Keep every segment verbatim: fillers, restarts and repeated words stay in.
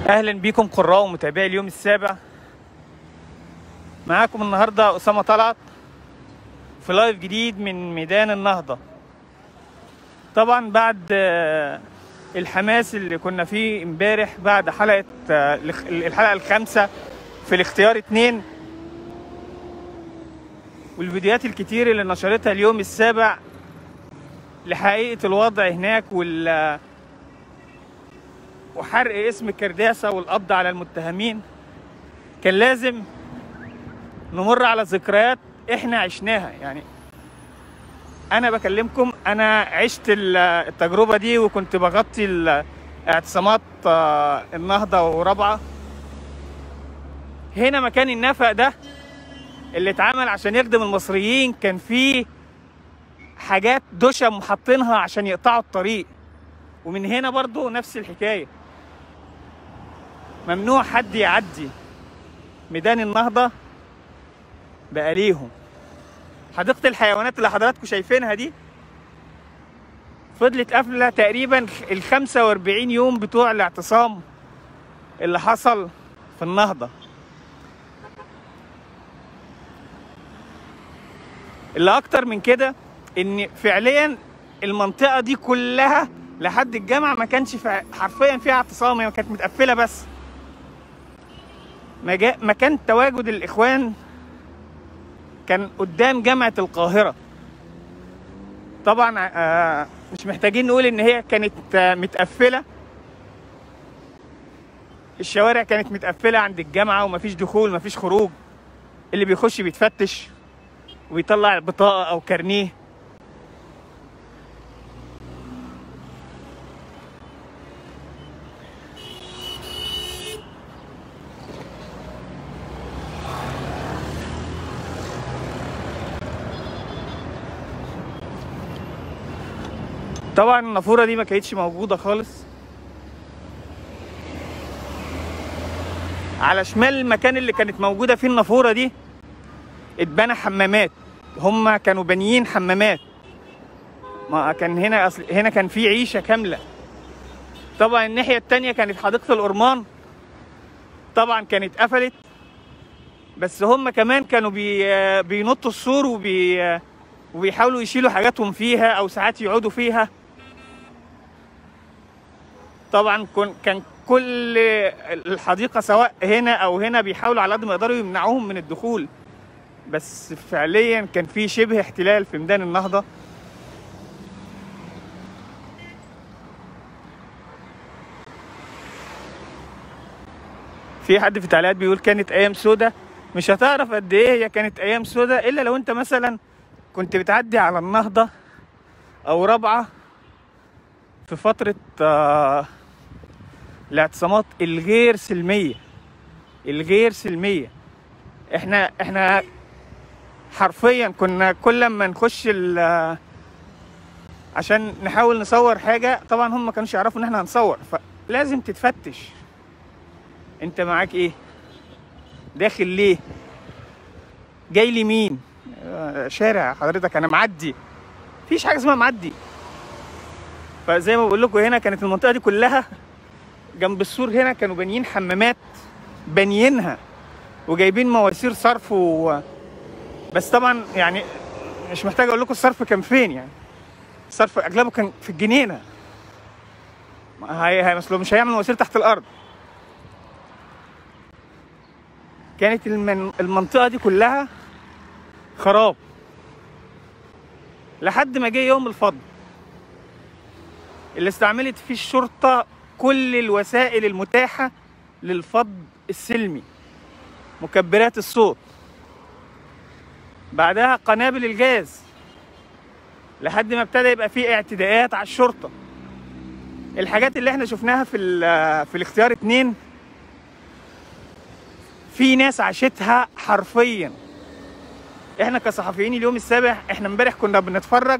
اهلا بيكم قراء ومتابعي اليوم السابع. معاكم النهارده اسامه طلعت في لايف جديد من ميدان النهضه. طبعا بعد الحماس اللي كنا فيه امبارح بعد حلقه الحلقه الخامسه في الاختيار اتنين والفيديوهات الكتير اللي نشرتها اليوم السابع لحقيقه الوضع هناك وال وحرق اسم الكرداسة والقبض على المتهمين، كان لازم نمر على ذكريات احنا عشناها. يعني انا بكلمكم انا عشت التجربة دي وكنت بغطي اعتصامات النهضة ورابعة. هنا مكان النفق ده اللي اتعمل عشان يخدم المصريين، كان فيه حاجات دشم محطينها عشان يقطعوا الطريق، ومن هنا برضو نفس الحكاية، ممنوع حد يعدي ميدان النهضة بقى ليهم. حديقة الحيوانات اللي حضراتكم شايفينها دي فضلت قافلة تقريبا ال خمسة وأربعين يوم بتوع الاعتصام اللي حصل في النهضة. اللي أكتر من كده إن فعليا المنطقة دي كلها لحد الجامعة ما كانش حرفيا فيها اعتصام، هي كانت متقفلة بس. مكان تواجد الإخوان كان قدام جامعة القاهرة. طبعا مش محتاجين نقول إن هي كانت متقفلة، الشوارع كانت متقفلة عند الجامعة ومفيش دخول مفيش خروج، اللي بيخش بيتفتش ويطلع بطاقة أو كارنيه. طبعا النافوره دي ما كانتش موجوده خالص. على شمال المكان اللي كانت موجوده فيه النافوره دي اتبنى حمامات، هم كانوا بانيين حمامات، ما كان هنا أصل هنا كان في عيشه كامله. طبعا الناحيه التانيه كانت حديقه الأورمان، طبعا كانت قفلت، بس هم كمان كانوا بي بينطوا السور وبي وبيحاولوا يشيلوا حاجاتهم فيها او ساعات يقعدوا فيها. طبعا كان كل الحديقه سواء هنا او هنا بيحاولوا على قد ما يقدروا يمنعوهم من الدخول، بس فعليا كان في شبه احتلال في ميدان النهضه. في حد في التعليقات بيقول كانت ايام سودة. مش هتعرف قد ايه هي كانت ايام سودة الا لو انت مثلا كنت بتعدي على النهضه او رابعه في فتره آه الاعتصامات الغير سلميه الغير سلميه. احنا احنا حرفيا كنا كل ما نخش عشان نحاول نصور حاجه، طبعا هم ما كانوش يعرفوا ان احنا هنصور، فلازم تتفتش انت معاك ايه، داخل ليه، جاي لي مين، شارع حضرتك انا معدي، مفيش حاجه اسمها معدي. فزي ما بقول لكم هنا كانت المنطقه دي كلها جنب السور، هنا كانوا بانيين حمامات بانيينها وجايبين مواسير صرف و... بس طبعا يعني مش محتاج اقول لكم الصرف كان فين. يعني الصرف اغلبه كان في الجنينه، هي هي مثله مش هيعمل مواسير تحت الارض. كانت المن... المنطقه دي كلها خراب لحد ما جه يوم الفض اللي استعملت فيه الشرطه كل الوسائل المتاحه للفض السلمي، مكبرات الصوت، بعدها قنابل الجاز، لحد ما ابتدى يبقى فيه اعتداءات على الشرطه. الحاجات اللي احنا شفناها في في الاختيار اتنين في ناس عاشتها حرفيا. احنا كصحفيين اليوم السابع احنا امبارح كنا بنتفرج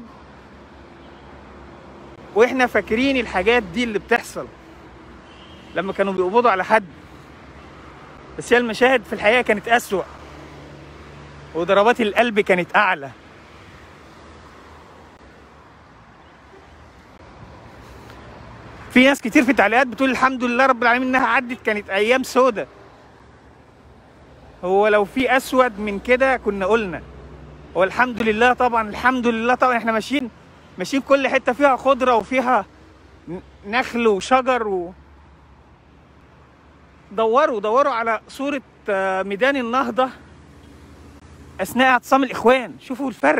واحنا فاكرين الحاجات دي اللي بتحصل لما كانوا بيقبضوا على حد، بس هي المشاهد في الحقيقه كانت اسوأ وضربات القلب كانت اعلى. في ناس كتير في التعليقات بتقول الحمد لله رب العالمين انها عدت، كانت ايام سودة. هو لو في اسود من كده كنا قلنا. هو الحمد لله طبعا، الحمد لله طبعا احنا ماشيين ماشيين كل حته فيها خضره وفيها نخل وشجر و... دوروا دوروا على صوره ميدان النهضه اثناء اعتصام الاخوان، شوفوا الفرق.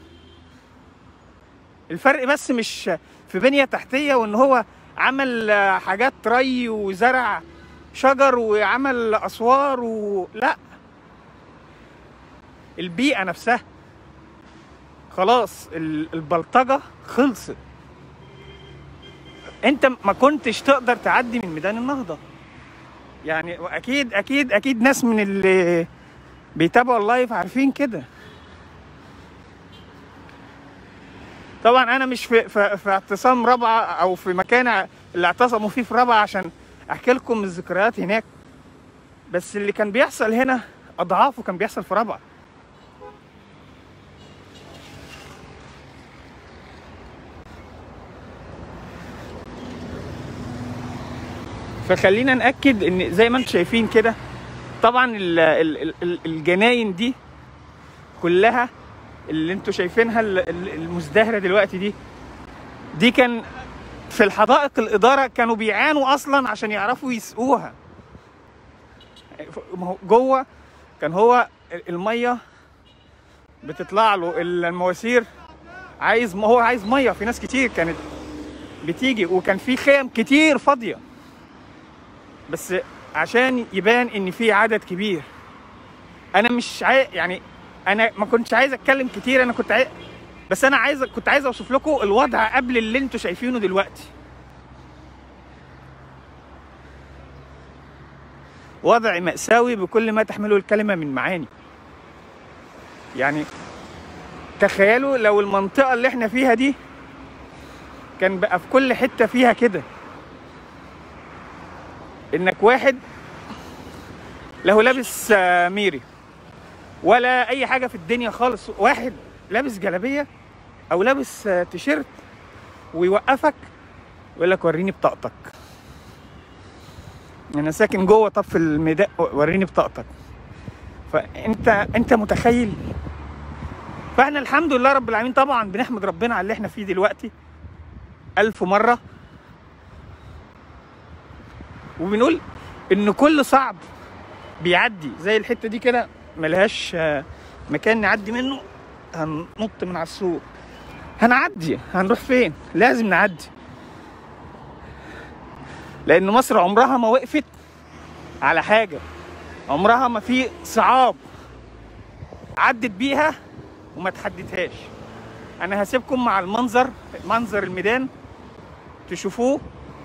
الفرق بس مش في بنيه تحتيه وان هو عمل حاجات ري وزرع شجر وعمل اسوار و... لا، البيئه نفسها خلاص، البلطجه خلصت. انت ما كنتش تقدر تعدي من ميدان النهضه يعني، واكيد اكيد اكيد ناس من اللي بيتابعوا اللايف عارفين كده. طبعا انا مش في في, في اعتصام رابعه او في مكان اللي اعتصموا فيه في رابعه عشان احكي لكم الذكريات هناك، بس اللي كان بيحصل هنا اضعافه كان بيحصل في رابعه. فخلينا نأكد ان زي ما انتم شايفين كده، طبعا الجناين دي كلها اللي انتم شايفينها المزدهره دلوقتي دي دي كان في الحدائق الاداره كانوا بيعانوا اصلا عشان يعرفوا يسقوها. جوه كان هو الميه بتطلع له المواسير، عايز ما هو عايز ميه، في ناس كتير كانت بتيجي وكان في خيم كتير فاضيه، بس عشان يبان ان في عدد كبير. انا مش عاي... يعني انا ما كنتش عايز اتكلم كتير، انا كنت عايز بس انا عايز كنت عايز اوصف لكم الوضع قبل اللي انتوا شايفينه دلوقتي. وضع مأساوي بكل ما تحمله الكلمة من معاني. يعني تخيلوا لو المنطقة اللي احنا فيها دي كان بقى في كل حتة فيها كده، انك واحد له لابس ميري ولا اي حاجة في الدنيا خالص، واحد لابس جلابية او لابس تيشيرت ويوقفك ويقول لك وريني بطاقتك. انا ساكن جوه، طب في الميدان وريني بطاقتك. فانت انت متخيل؟ فاحنا الحمد لله رب العالمين طبعا بنحمد ربنا على اللي احنا فيه دلوقتي الف مره، وبنقول ان كل صعب بيعدي. زي الحته دي كده ملهاش مكان نعدي منه، هننط من على السور، هنعدي، هنروح فين؟ لازم نعدي، لان مصر عمرها ما وقفت على حاجه، عمرها ما في صعاب عدت بيها وما تحددهاش. انا هسيبكم مع المنظر، منظر الميدان تشوفوه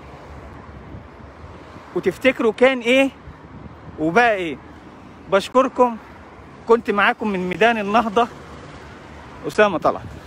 وتفتكروا كان ايه وبقى ايه. بشكركم، كنت معاكم من ميدان النهضه أسامة طلعت.